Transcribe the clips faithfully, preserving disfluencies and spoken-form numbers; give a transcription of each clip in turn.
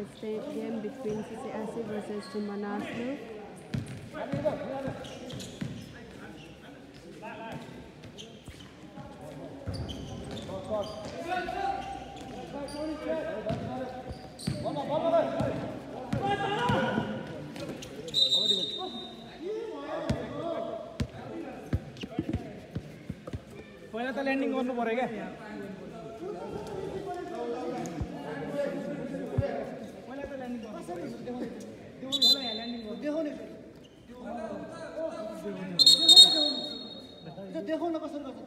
It's a game between C C R C versus Team Manaslu. पहिला त landing गर्नु पर्यो क्या पहिला त ल्यान्डिङ देखाउने देखाउन कसरी गर्छ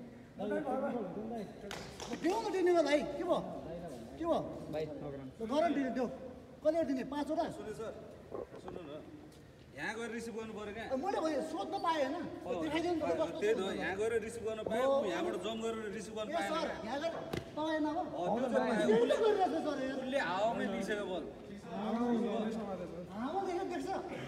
देखाउन दिने भाइ के भयो के भयो भाइ गर दिने देऊ कहिले दिने पाँचवटा सुन्नु न यहाँ गएर रिसिभ गर्नु पर्यो क्या मैले सोध्न पाएँ होइन देखाइदिनु त्यही त यहाँ गएर रिसिभ गर्न पाएँ यहाँबाट जम्प गरेर रिसिभ गर्न पाएँ सर यहाँ गएर पाएन उसले हावामै लिइसक्यो बल हावा देख्छ देख्छ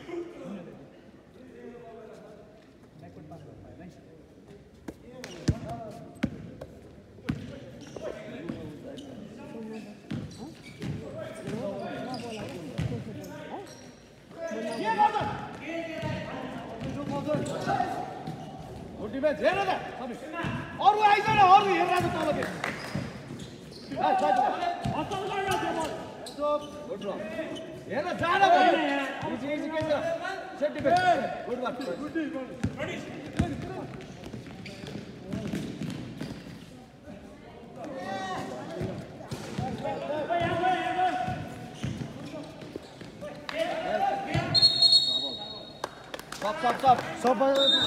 अरू आइज न अरू हेरेर तल हेर जान Stop, stop, stop. Stop.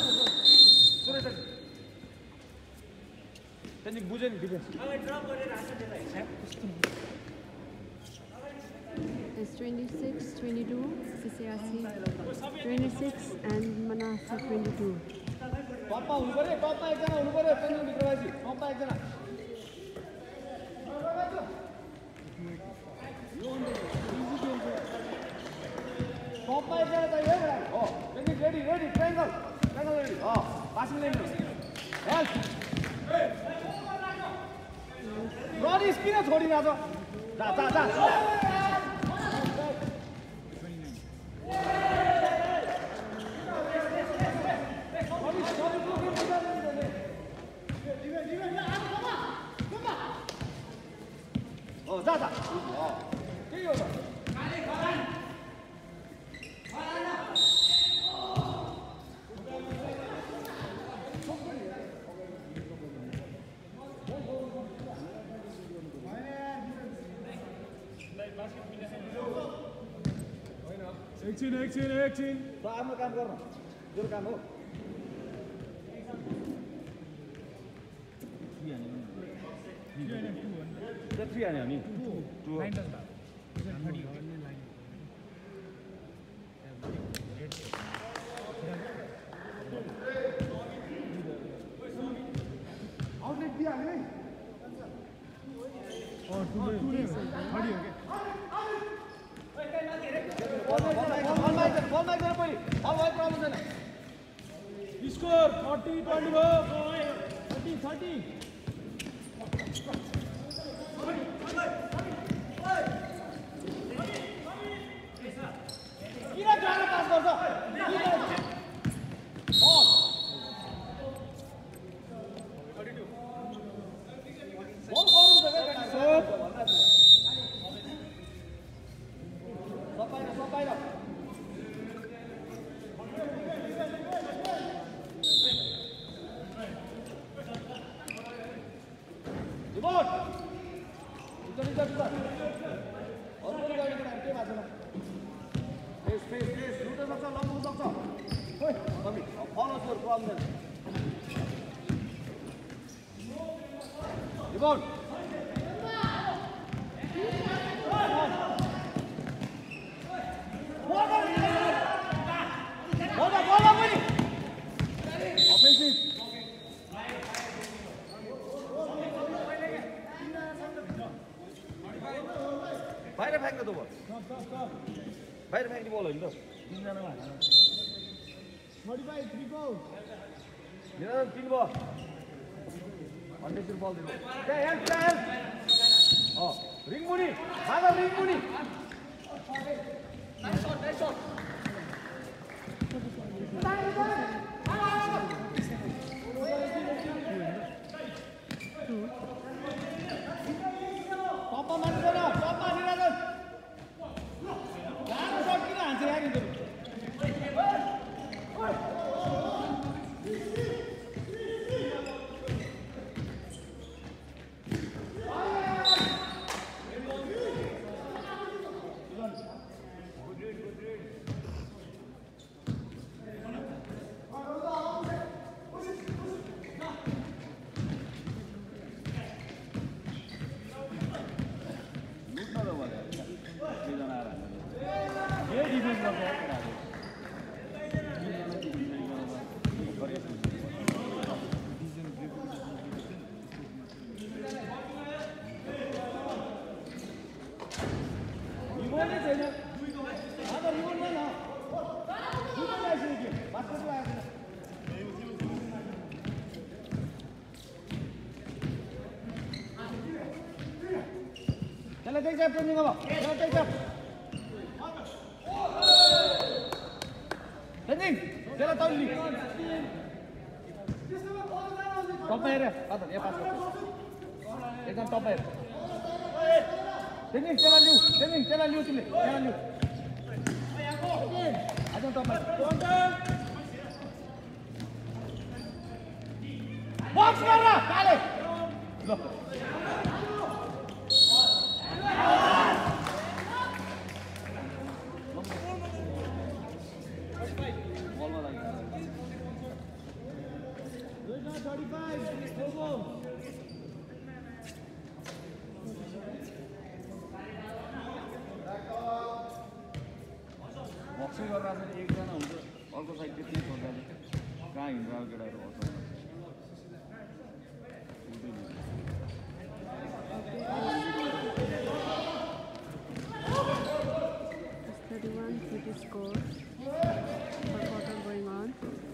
Then you buj any defense. It's twenty-six twenty-two, C C R C twenty-six and Manaslu twenty-two. Papa, हुनु पर्यो पप्पा एकजना हुनु पर्यो पेन्सन भित्र भएपछि पप्पा एकजना पप्पा एकजना चाहियो है हो ready ready ready triangle triangle ready हो passing line help ready spin छोडिरा छ जा जा जा Oh, जा जा त्यही हो त एकछिन एकछिन एकछिन त आफ्नो काम गर्नु मेरो काम हो थ्री हान्यो नि टू आउटलेट दिइहाल्यो है Score forty twenty-four thirty thirty किन जान पास गर्छ बल गरौँ त सपाएर सपाएर Good. Itu bisa bisa. Orang orang yang kena ke mana? Face face face. Luta macam lama luta macam. Hei, kami. Follow through from them. Good. Bola bola boleh. Offensive. बाहिर फ्याक्न त भयो बाहिर फ्याक्ने बल होइन त तिनजनामा मोडिफाई थ्री गोल मेरो तीन भयो अन्डेतिर बल दिनु त्यहाँ हेल्प त्यहाँ हेल्प अँ रिङ मुनि फादर रिङ मुनि Chalo, take up, training over. Chalo, take up. Training. Chalo, top lead. Top area. Pass, yeah, pass. Ekdam top area. Training, chalo, liu. Training, chalo, liu, chile. Chalo, liu. Ekdam top area. Box kara, kale. Look. बक्सै गर्दा चाहिँ एकजना हुन्छ अर्को side त्यति खोज्दाखेरि कहाँ हिँड्छ अब केटाहरू बस्छ thirty-one thirty score. Third quarter going on.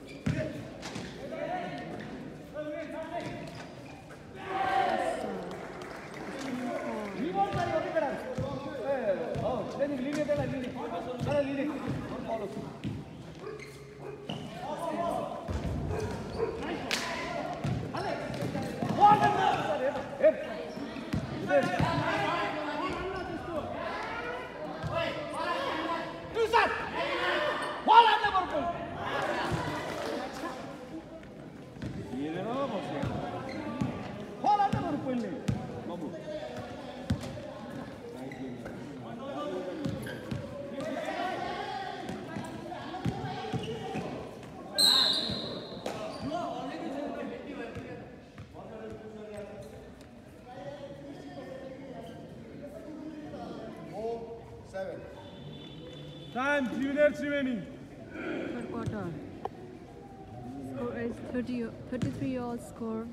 Time, three minutes remaining. Third quarter. Score is thirty, thirty-three all score.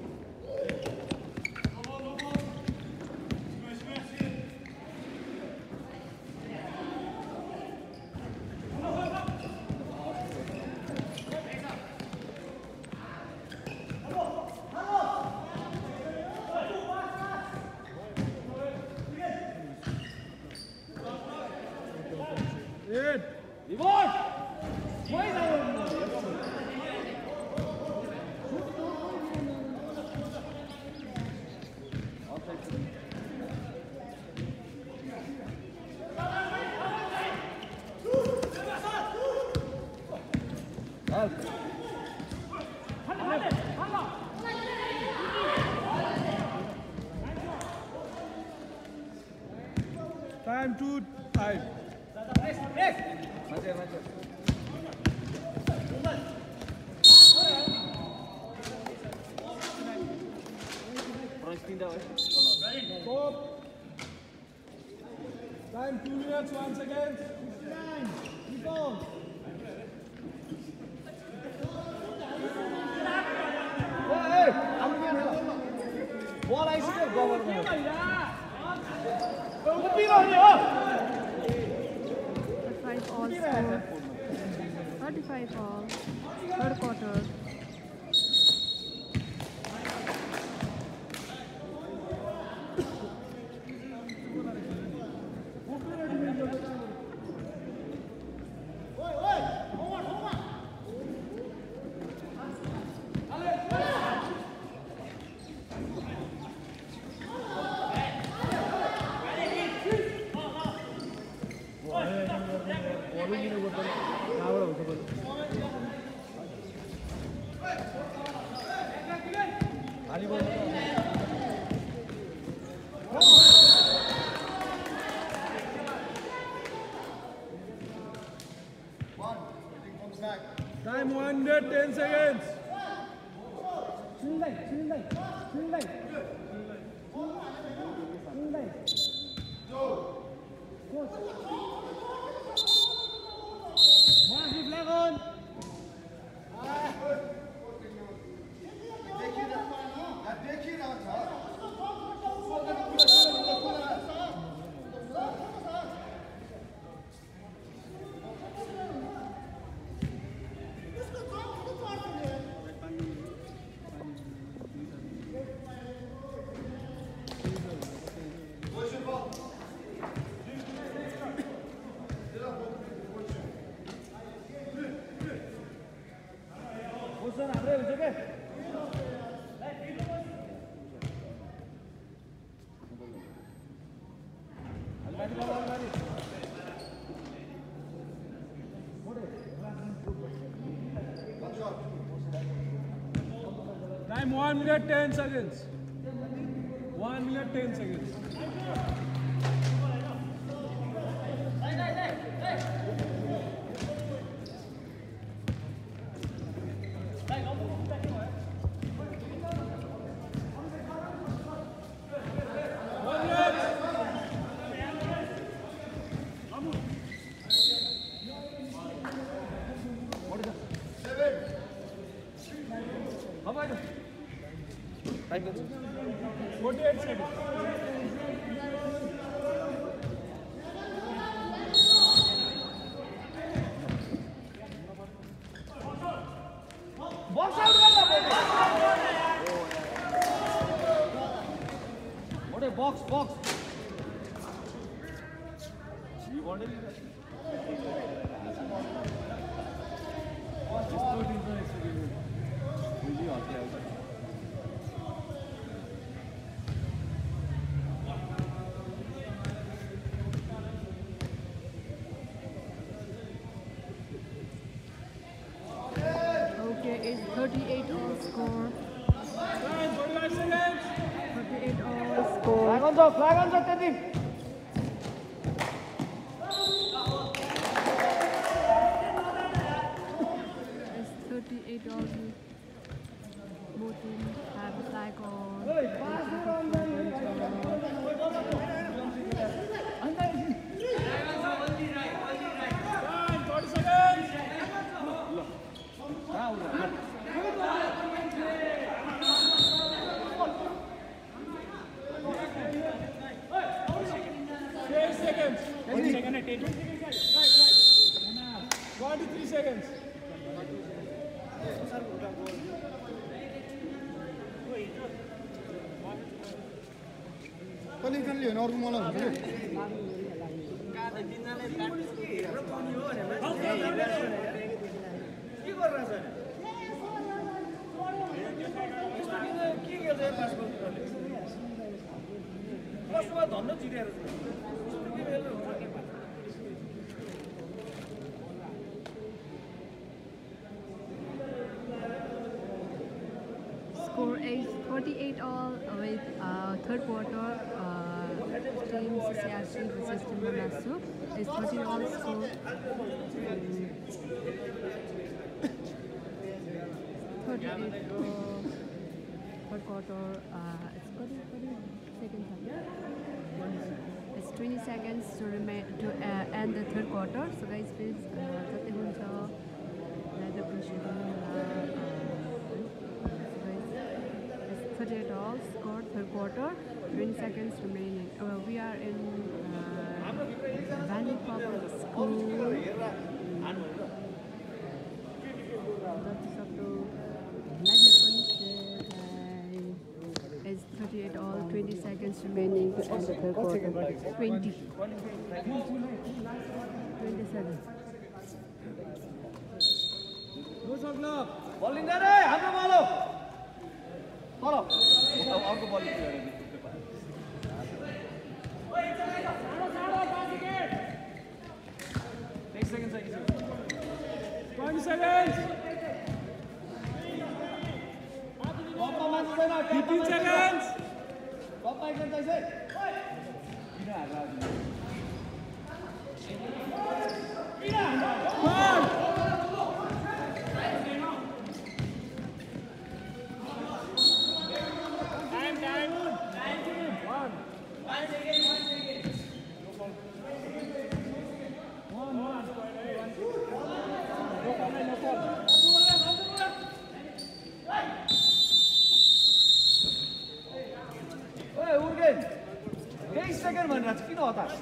Time two, five. Stop. Time two minutes once again. fifty-nine. Keep on. Hey, I'm going to ball I see go over there. thirty-five all score. thirty-five all. Third quarter. Time one minute, ten seconds. Manaslu flag on. Time one minute, ten seconds. One minute, ten seconds. forty-eight seconds. Box out what a box, box. You wanted it? Okay, it's thirty-eight all score. forty-five seconds. thirty-eight all score. Flag on the flag on the team. It's thirty-eight all. Both teams have a flag on. Time, forty seconds. Eight seconds. Twenty-three seconds. कलिकनले होइन अर्को मलाई हुन्छ Score is forty-eight all with uh, third quarter. Uh, team C C R C versus team Manaslu is thirty all score. thirty-eight for third quarter. Uh, it's forty, forty seconds. It's twenty seconds to remain to uh, end the third quarter. So guys, please, जति हुन्छ rather appreciate thirty-eight all scored third quarter, twenty seconds remaining. Uh, we are in uh, Valley Public School. It's thirty-eight all, twenty seconds remaining to end the third quarter. twenty. twenty-seven. बल लिँदा रे हाम्रो बल हो तल अब अर्को बल ten seconds twenty seconds. fifteen seconds. One. Time, time. One. One, one. No comment, no comment. Hey, Urgen. eight seconds भनेर चाहिँ किन हतार?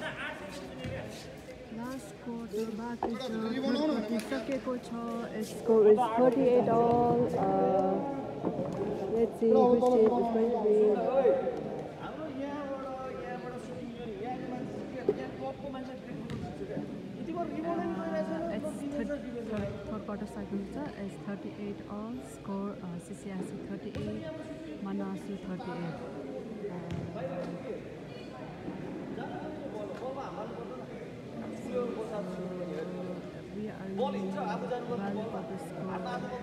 Last quarter बाँकी छ, सकिसकेको छ. Score is thirty-eight all. Uh, let's see which team is going to be. हाम्रो यहाँबाट यहाँबाट सुटिङ गर्ने यहाँको मान्छे यहाँ क्लबको मान्छे क्रिकेट यति को remote Uh, it's third, third, third quarter cycle. It's thirty-eight all. Score uh, C C R C thirty-eight, Manaslu thirty-eight. Uh, so we are really well for the score.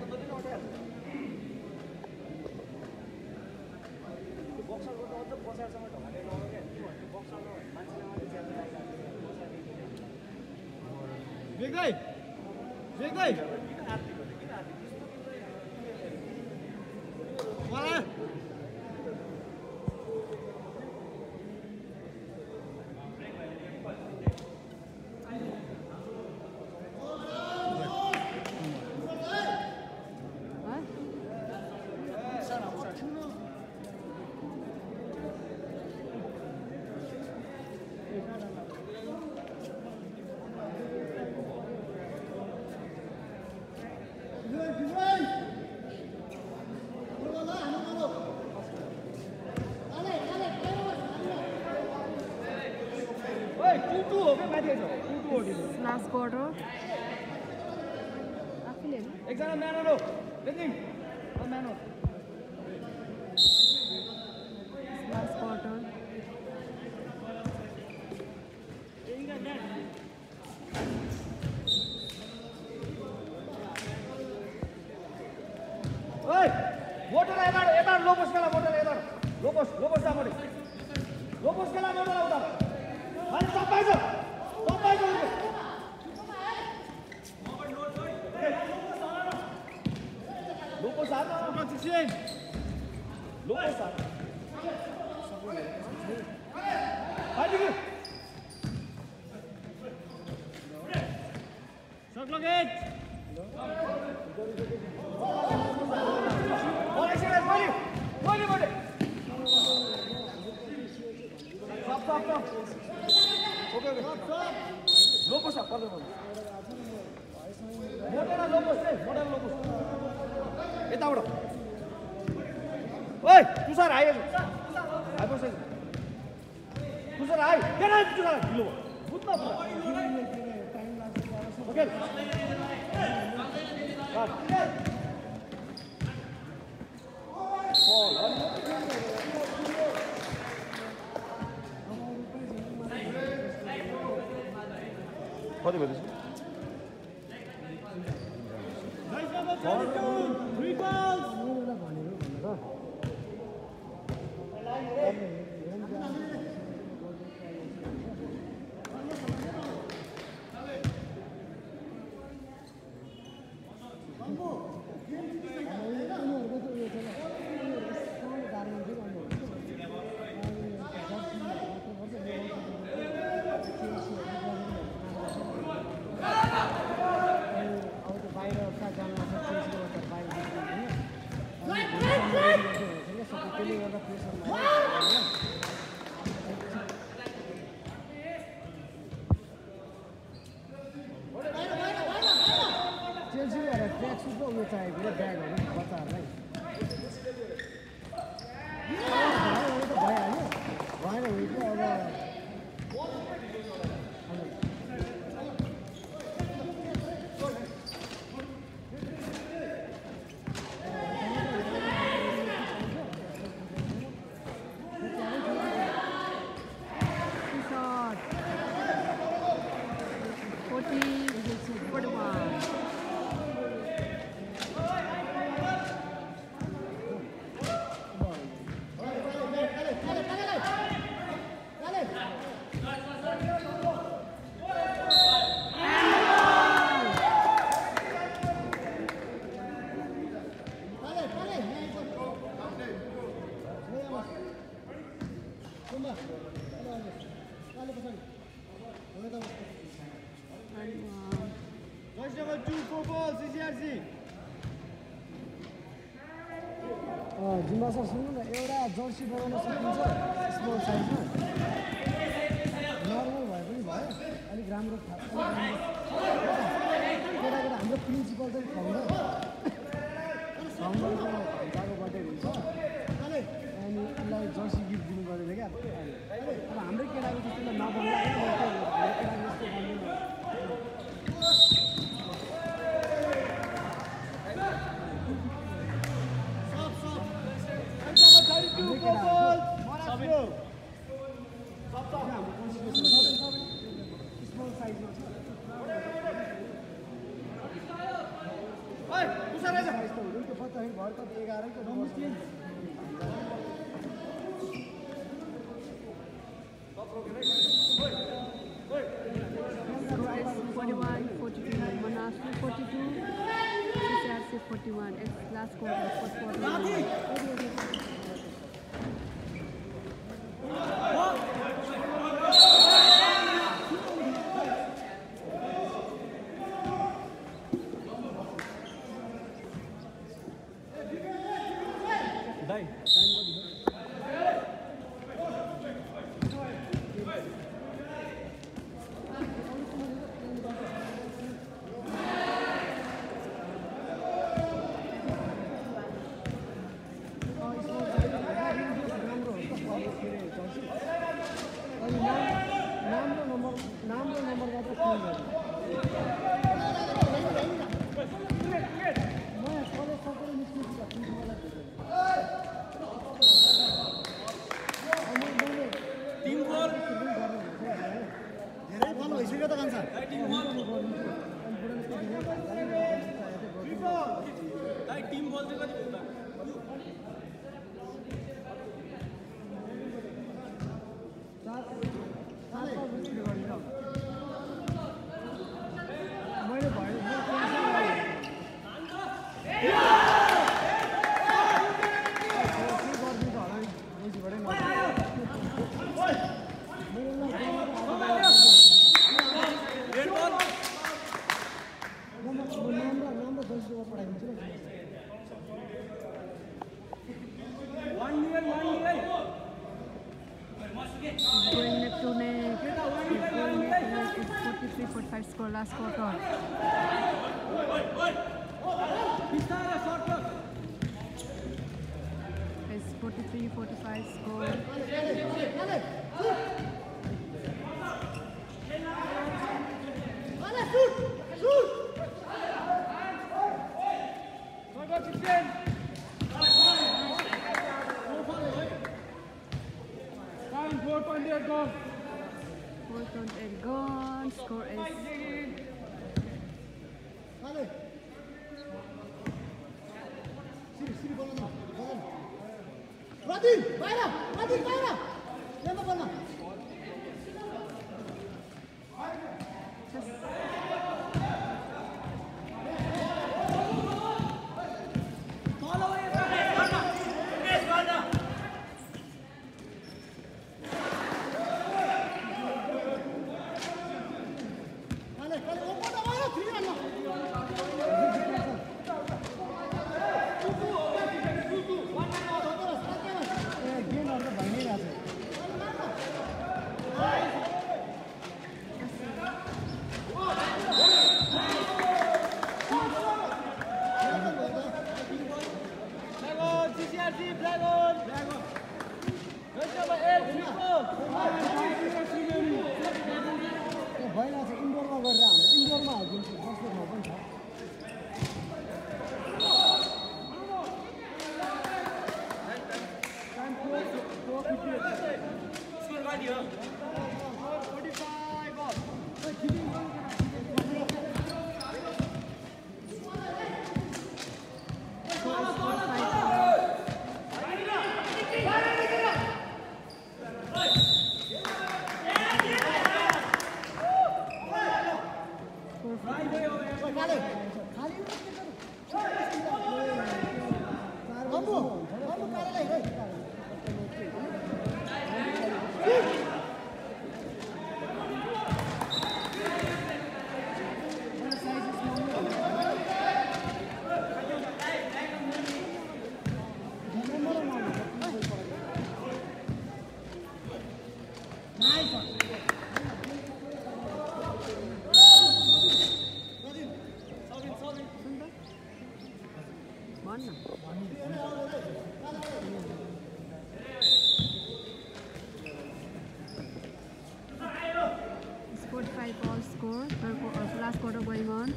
Big guy! Big guy! What? Last quarter. एकजना man हो लेकिन man हो Last quarter. ओए motor एबार एबार low post केला motor एबार low post low post जामोडी लो पोस्ट केला मोटर आउँदा अनि सबै छ सबै छ लो पोस्ट आछ पच्चीस लो पोस्ट आछ हाइडी शॉट लॉकेट Boleh sini, boleh, boleh, boleh. Stop, stop, stop. Oke, oke. Lopus apa lu? Modal lopus deh, modal lopus. Kita udah. Woi, tusar aja. Ayo sih. Tusar aja. Jangan tusar. Dulu. Butuh apa? Oke. Cut. कति भएछ Three balls. Zimba sir सुन्नु न एउटा Jersey बनाउन सकिन्छ small साइजमा normal भए पनि भयो अलिक राम्रो केटा केटा हाम्रो प्रिन्सिपल चाहिँ फाउन्डर फाउन्डरको घन्टाको बर्थडे हुन्छ अनि उसलाई जर्सी गिफ्ट दिनु पऱ्यो क्या अब हाम्रै केटाको जस्तो नबन्दा हाम्रो केटाको जस्तो बन्दैन स्मल साइजमा छ भर्खर एघारको forty-one, forty-two, Manaslu forty-two, C C R C forty-one. It's last quarter, fourth quarter. Score last quarter. It's forty-three forty-five score. four point eight gone. four point eight gone. Score is Radin, baira, Radin, baira. Lema bola. Game of the Banana. भन्न forty-five all score, third quarter, uh, last quarter going on.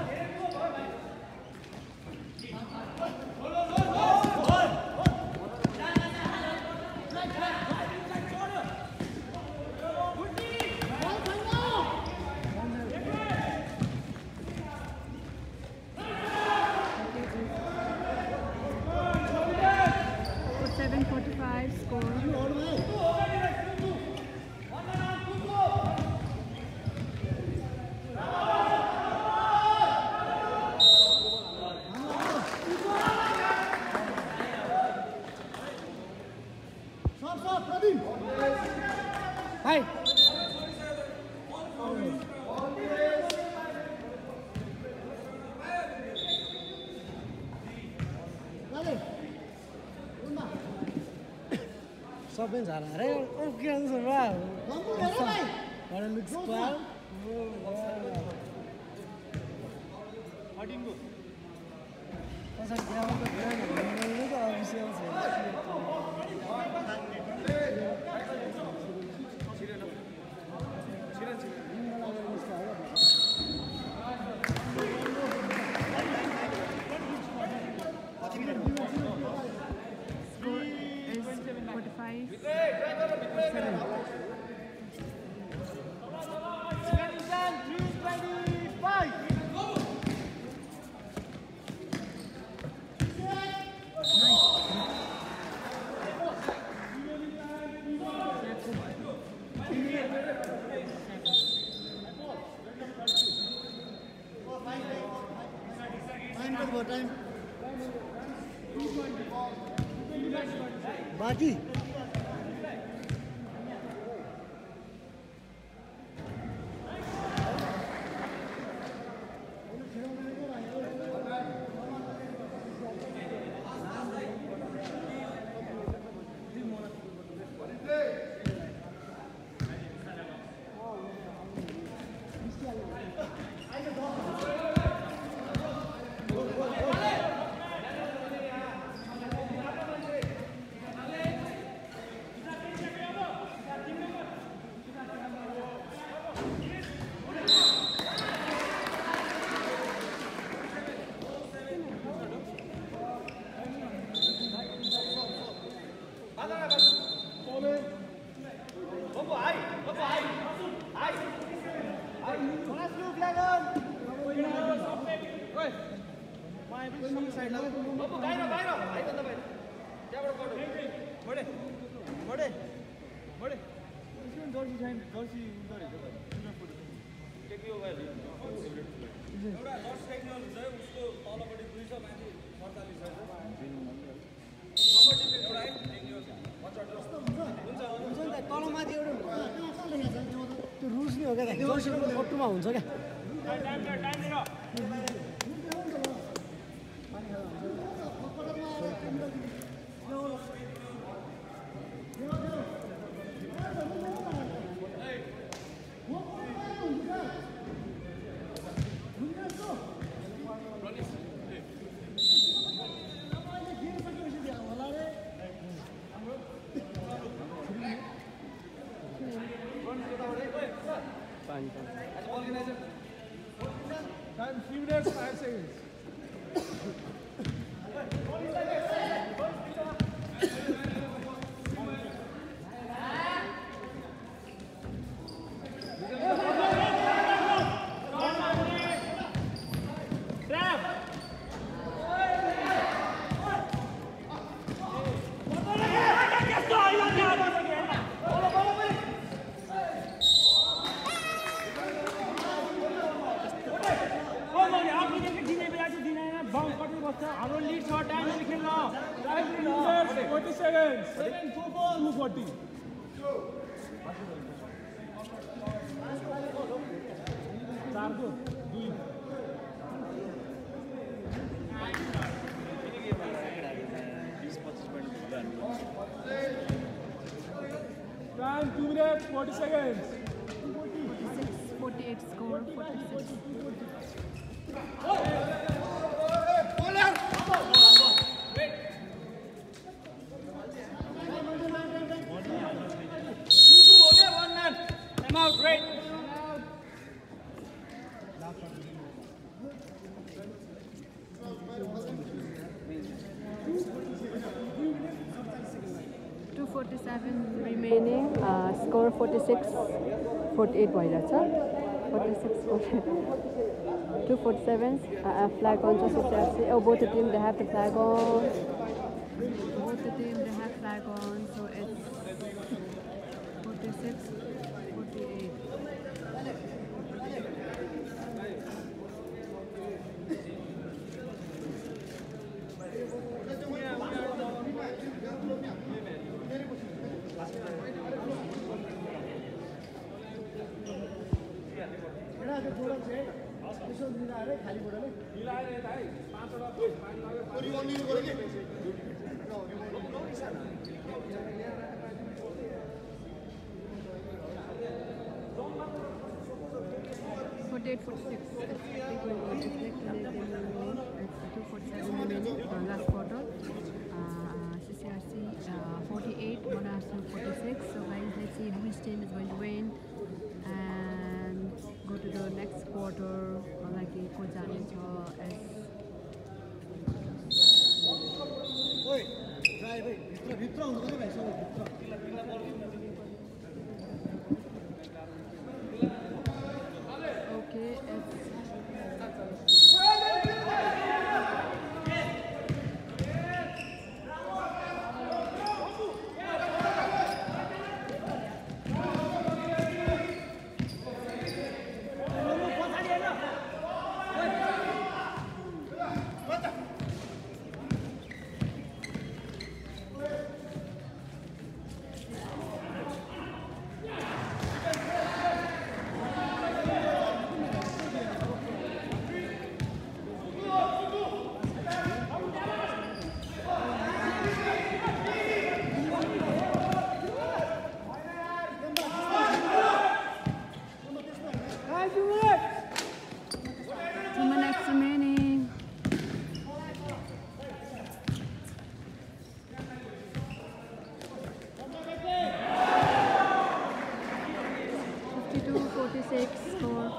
seven forty-five score. Hi. Something that I don't get around. But it looks well. That's a ground of Score is forty-five. Time. Baki. हुन्छ क्या Time three minutes, five seconds. forty seconds. two forty. चार को दुई Time two minutes forty seconds. forty-six, forty-eight score, forty-six. forty-seven remaining. Uh, score forty-six forty-eight भइरहेछ. forty-six forty-eight. Two forty-sevens. Uh, flag on to C C R C. Oh, both the team they have the flag on. Both the team they have flag on. So it's forty-six forty-eight. forty-eight forty-six. It's two forty-seven remaining. The last quarter. Uh, C C R C uh, forty-eight, Manaslu forty-six. So guys, let's see which team is going to win and go to the next quarter. Like a coach as Oi, drive it. Vitra, vitra hunदैन भाइ सबै भित्र. okay, it's two minutes remaining. fifty-two forty-six score.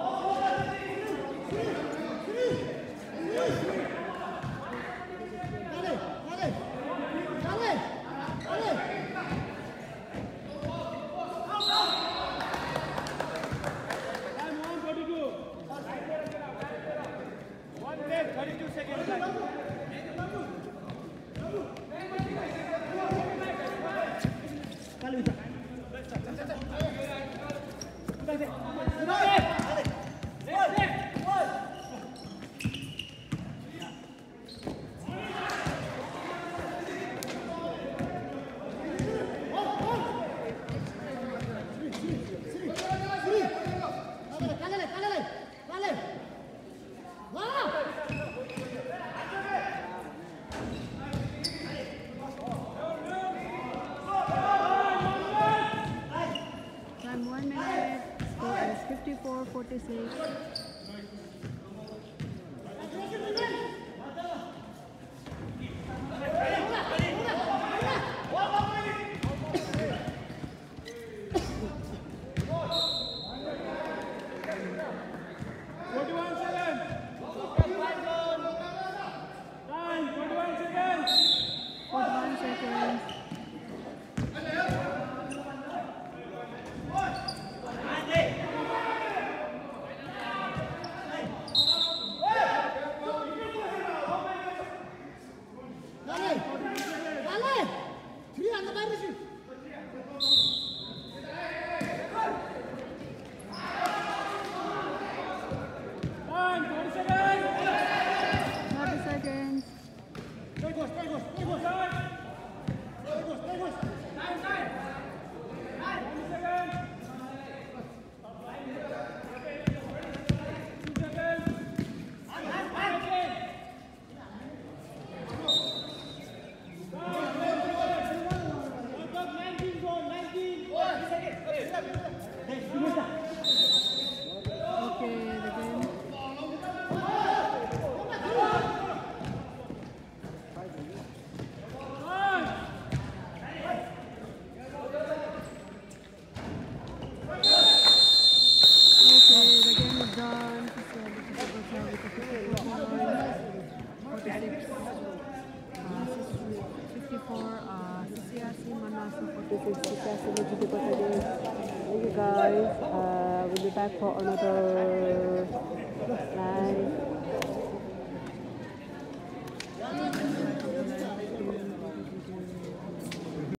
Time one minute. Score is fifty-four watching. Thank you guys. Uh, we'll be back for another live.